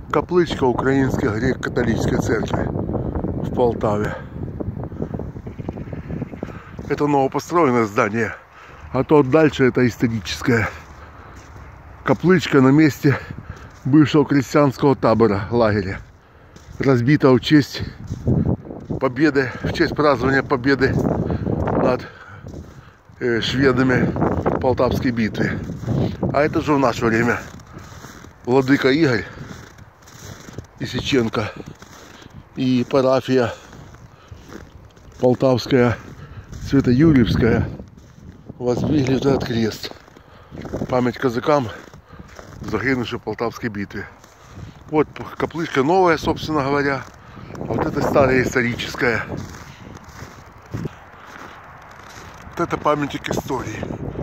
Капличка Украинской греко-католической церкви в Полтаве. Это новопостроенное здание, а то дальше это историческое. Капличка на месте бывшего крестьянского табора, лагеря, разбита в честь победы, в честь празднования победы над шведами в Полтавской битве. А это же в наше время владыка Игорь Исиченко и парафия Полтавская Свято-Юрьевская воздвигли этот крест. Память казакам, загинувшим в Полтавской битве. Вот каплычка новая, собственно говоря. А вот это старая историческая. Вот это памятник истории.